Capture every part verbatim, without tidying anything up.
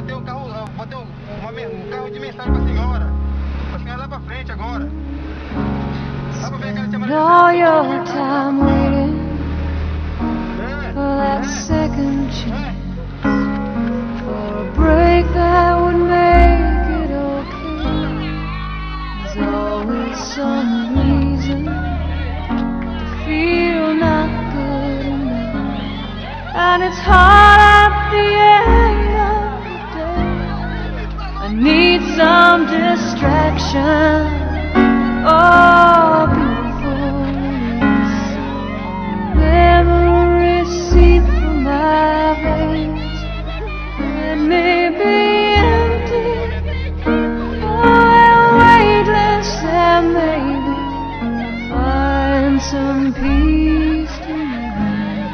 botei um carro, eu botei um, uma, um carro de mensagem pra senhora. Pra senhora lá pra frente agora. Dá pra ver aquela chamada de all your time waiting for that second chance, for a break that would make it okay. There's always some reason to feel not good enough, and it's hard at the end of the day. I need some distraction. Oh, beautiful release, memories seep from my veins. It may be empty, oh, weightless, and maybe find some peace tonight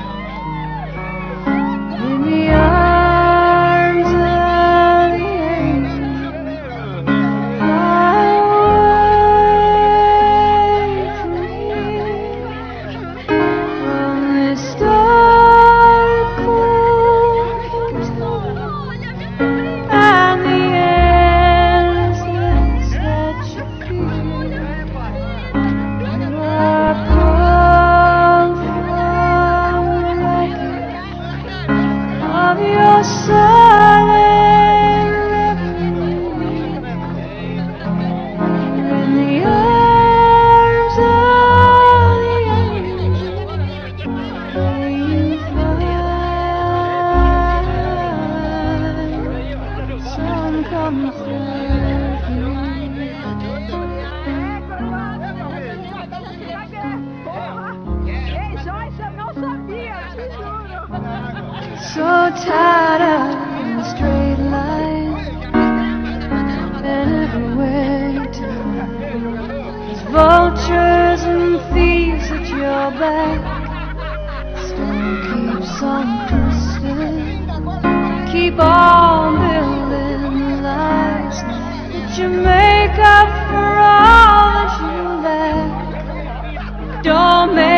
in the arms of the angel. I so tired of the straight line, and everywhere you turn, there's vultures and thieves at your back. Stone keeps on twisting, keep on building lies that you make up for all that you lack. Don't make